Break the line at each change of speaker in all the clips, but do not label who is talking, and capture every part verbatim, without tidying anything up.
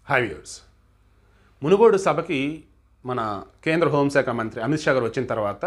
High viewers, Munugode సభకి మన కేంద్ర హోంశాఖ మంత్రి అమిత్షా గారు వచ్చిన తర్వాత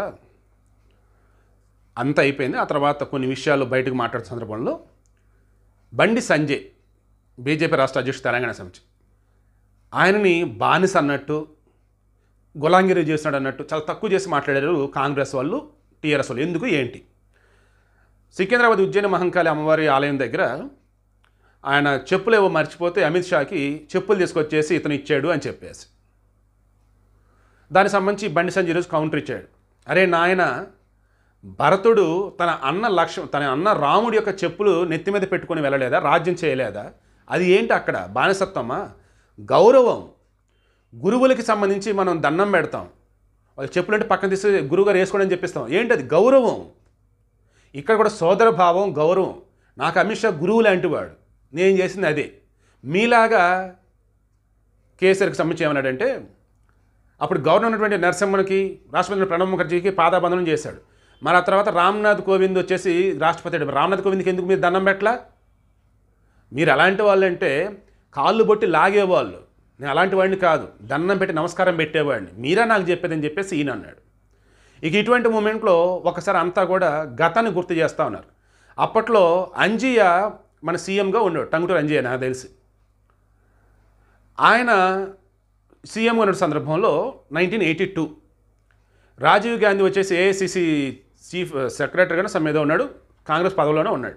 అంత అయిపోయింది. ఆ తర్వాత కొన్ని విషయాలు బయటకు మాట్లాడుతున్న సందర్భంలో బండి సంజయ్, బీజేపీ రాష్ట్ర అధ్యక్షుడు తెలంగాణ సమితి, ఆయనని బానిస అన్నట్టు, గులాంగిరి చేస్తున్నాడు అన్నట్టు చాలా తక్కువ చేసి మాట్లాడారు కాంగ్రెస్ వాళ్ళు, టీఆర్ఎస్ వాళ్ళు. ఎందుకు ఏంటి? సికింద్రాబాద్ ఉజ్జయిని మహంకాళి అమ్మవారి ఆలయం దగ్గర ఆయన చెప్పులు ఏవో మర్చిపోతే అమిత్ షాకి చెప్పులు తీసుకొచ్చేసి ఇతను ఇచ్చాడు అని చెప్పేసి దానికి సంబంధించి బండి సంజయ్ రోజు కౌంటర్ ఇచ్చాడు. అరే నాయన, భరతుడు తన అన్న లక్ష్యం తన అన్న రాముడి యొక్క చెప్పులు నెత్తి మీద పెట్టుకొని వెళ్ళలేదా? రాజ్యం చేయలేదా? అది ఏంటి అక్కడ? బానిసత్వమా? గౌరవం. గురువులకి సంబంధించి మనం దండం పెడతాం, వాళ్ళు చెప్పులు అంటే పక్కన తీసి గురువుగారు వేసుకోండి అని చెప్పిస్తాం. ఏంటి అది? గౌరవం. ఇక్కడ కూడా సోదర భావం, గౌరవం. నాకు అమిత్ షా గురువు లాంటి వాడు, నేను చేసింది అదే. మీలాగా కేసీఆర్కి సంబంధించి ఏమన్నాడంటే, అప్పుడు గవర్నర్ ఉన్నటువంటి నరసింహన్కి, రాష్ట్రపతి ప్రణబ్ ముఖర్జీకి పాదాబంధనం చేశాడు. మరి ఆ తర్వాత రామ్నాథ్ కోవింద్ వచ్చేసి రాష్ట్రపతి. రామ్నాథ్ కోవింద్కి ఎందుకు మీరు దండం పెట్టలా? మీరు అలాంటి వాళ్ళు అంటే కాళ్ళు బొట్టి లాగేవాళ్ళు, నేను అలాంటి వాడిని కాదు, దండం పెట్టి నమస్కారం పెట్టేవాడిని, మీరా నాకు చెప్పేదని చెప్పేసి ఈయన అన్నాడు. ఇక ఇటువంటి మూమెంట్లో ఒకసారి అంతా కూడా గతాన్ని గుర్తు చేస్తూ ఉన్నారు. అప్పట్లో అంజియా మన సీఎంగా ఉన్నాడు, టంగుటూరు అంజియా నాకు తెలిసి. ఆయన సీఎంగా ఉన్న సందర్భంలో nineteen eighty two Rajiv Gandhi వచ్చేసి ఏఐసిసి చీఫ్ సెక్రటరీగానే సమ్ మీద ఉన్నాడు, కాంగ్రెస్ పదవిలోనే ఉన్నాడు.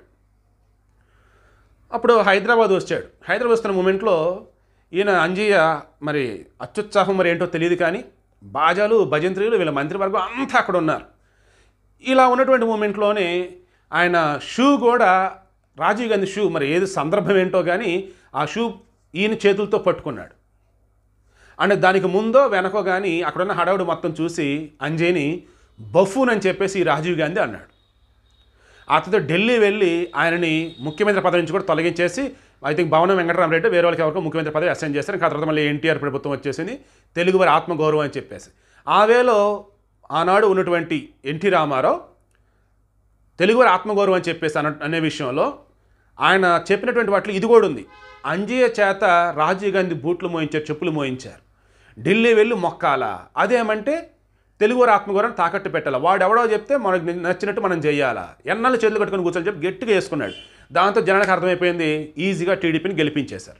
అప్పుడు హైదరాబాద్ వచ్చాడు. హైదరాబాద్ వస్తున్న మూమెంట్లో ఈయన అంజియా మరి అత్యుత్సాహం మరి ఏంటో తెలియదు కానీ బాజాలు, భజంత్రీలు, వీళ్ళ మంత్రివర్గం అంతా అక్కడ ఉన్నారు. ఇలా ఉన్నటువంటి మూమెంట్లోనే ఆయన షూ కూడా, రాజీవ్ గాంధీ షూ మరి ఏది సందర్భం ఏంటో కానీ ఆ షూ ఈయన చేతులతో పట్టుకున్నాడు. అంటే దానికి ముందో వెనకో కానీ అక్కడున్న హడావుడు మొత్తం చూసి అంజయ్ని బఫూన్ అని చెప్పేసి రాజీవ్ గాంధీ అన్నాడు. అతను ఢిల్లీ వెళ్ళి ఆయనని ముఖ్యమంత్రి పదవి నుంచి కూడా తొలగించేసి, ఐ థింక్ భవనం వెంకటరామరెడ్డి వేరే వాళ్ళకి ఎవరికో ముఖ్యమంత్రి పదవి అసైన్ చేశారు. ఇంకా తర్వాత మళ్ళీ ఎన్టీఆర్ ప్రభుత్వం వచ్చేసింది, తెలుగు వారి ఆత్మగౌరవం అని చెప్పేసి. ఆ వేలో ఆనాడు ఉన్నటువంటి ఎన్టీ రామారావు తెలుగువారి ఆత్మగౌరవం అని చెప్పేసి అన్న అనే విషయంలో ఆయన చెప్పినటువంటి వాటిలో ఇది కూడా ఉంది. అంజయ్య చేత రాజీవ్ గాంధీ బూట్లు మోయించారు, చెప్పులు మోయించారు. ఢిల్లీ వెళ్ళి మొక్కాల, అదేమంటే తెలుగువారి ఆత్మగౌరవం తాకట్టు పెట్టాలి. వాడు ఎవడో చెప్తే మనకు నచ్చినట్టు మనం చేయాలా, ఎన్నాళ్ళు చేతులు కట్టుకొని కూర్చొని చెప్పి గట్టిగా వేసుకున్నాడు. దాంతో జనానికి అర్థమైపోయింది, ఈజీగా టీడీపీని గెలిపించేశారు.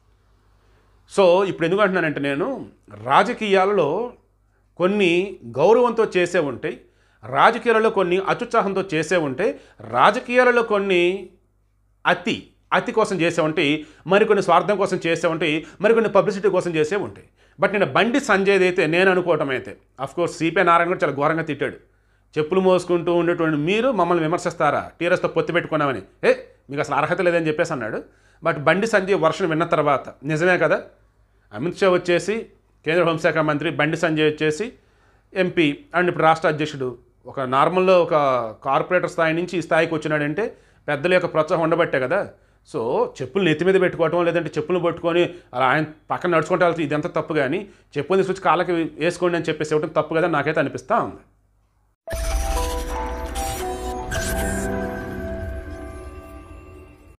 సో ఇప్పుడు ఎందుకు అంటున్నానంటే, నేను రాజకీయాలలో కొన్ని గౌరవంతో చేసే ఉంటాయి, రాజకీయాలలో కొన్ని అత్యుత్సాహంతో చేసే ఉంటాయి, రాజకీయాలలో కొన్ని అతి అతి కోసం చేసే ఉంటాయి, మరికొన్ని స్వార్థం కోసం చేసే ఉంటాయి, మరికొన్ని పబ్లిసిటీ కోసం చేసే ఉంటాయి. బట్ నేను బండి సంజయ్ అయితే నేను అనుకోవటం అయితే, అఫ్కోర్స్ సిపిఐ నారాయణ కూడా చాలా ఘోరంగా తిట్టాడు. చెప్పులు మోసుకుంటూ ఉండేటువంటి మీరు మమ్మల్ని విమర్శిస్తారా, టీఆర్ఎస్తో పొత్తు పెట్టుకున్నామని, ఏ మీకు అసలు అర్హత లేదని చెప్పేసి అన్నాడు. బట్ బండి సంజయ్ వర్షన్ విన్న తర్వాత నిజమే కదా, అమిత్ షా వచ్చేసి కేంద్ర హోంశాఖ మంత్రి, బండి సంజయ్ వచ్చేసి ఎంపీ అండ్ ఇప్పుడు రాష్ట్ర అధ్యక్షుడు, ఒక నార్మల్లో ఒక కార్పొరేటర్ స్థాయి నుంచి ఈ స్థాయికి వచ్చినాడంటే పెద్దల యొక్క ప్రోత్సాహం ఉండబట్టే కదా. సో చెప్పులు నెత్తి మీద పెట్టుకోవటం, లేదంటే చెప్పులు పట్టుకొని అలా ఆయన పక్కన నడుచుకుంటే వెళ్తే ఇదంతా తప్పు, కానీ చెప్పులు తీసుకొచ్చి కాళ్ళకి వేసుకోండి అని చెప్పేసి ఇవ్వడం తప్పు కదా నాకైతే అనిపిస్తూ ఉంది.